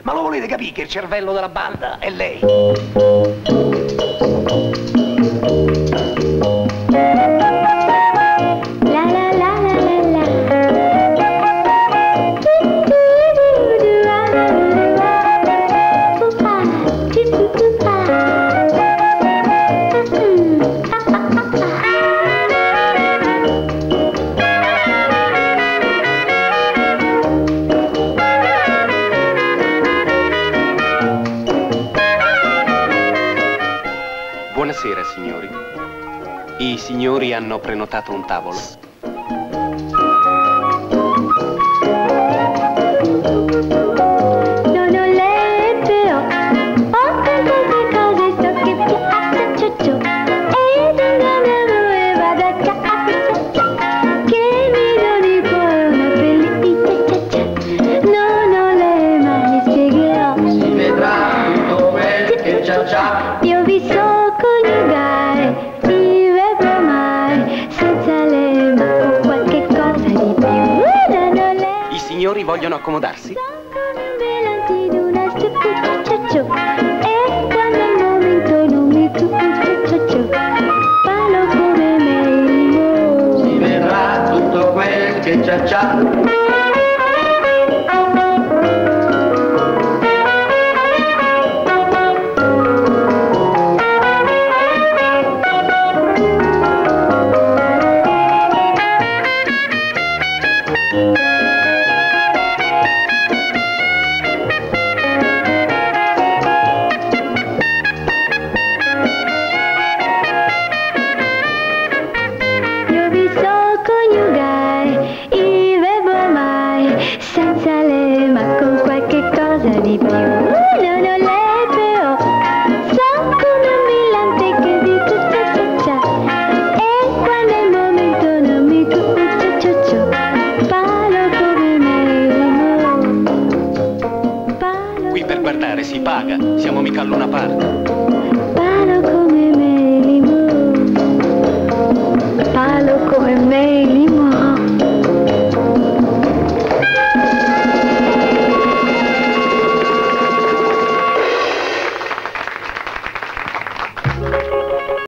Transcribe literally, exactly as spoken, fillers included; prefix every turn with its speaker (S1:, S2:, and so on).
S1: Ma lo volete capire che il cervello della banda è lei?
S2: Buonasera, signori. I signori hanno prenotato un tavolo.
S3: Non ho letto, ho tante cose, so che piace ciò ed andiamo vado a casa, che mi doni poi una pelliccia, non ho le mani, spiegherò.
S4: Si vedrà tutto quel che c'ha già.
S3: Io vi so coniugare, vi vedrò mai, senza le mani o qualche cosa di più. Non ho le
S2: I signori vogliono accomodarsi?
S3: melanti di una stupido e quando al momento non mi cuccio parlo come me.
S4: Si vedrà tutto quel che c'ha già.
S3: Io vi so coniugare i verbi ormai senza le ma con qualche cosa di più. Non ho le però so come un millante che di tutto ciò e quando è il momento non mi cuccio parlo come me. Parlo
S2: Qui per guardare si paga, siamo mica a Luna Park.
S3: Parlo come me, parlo come me,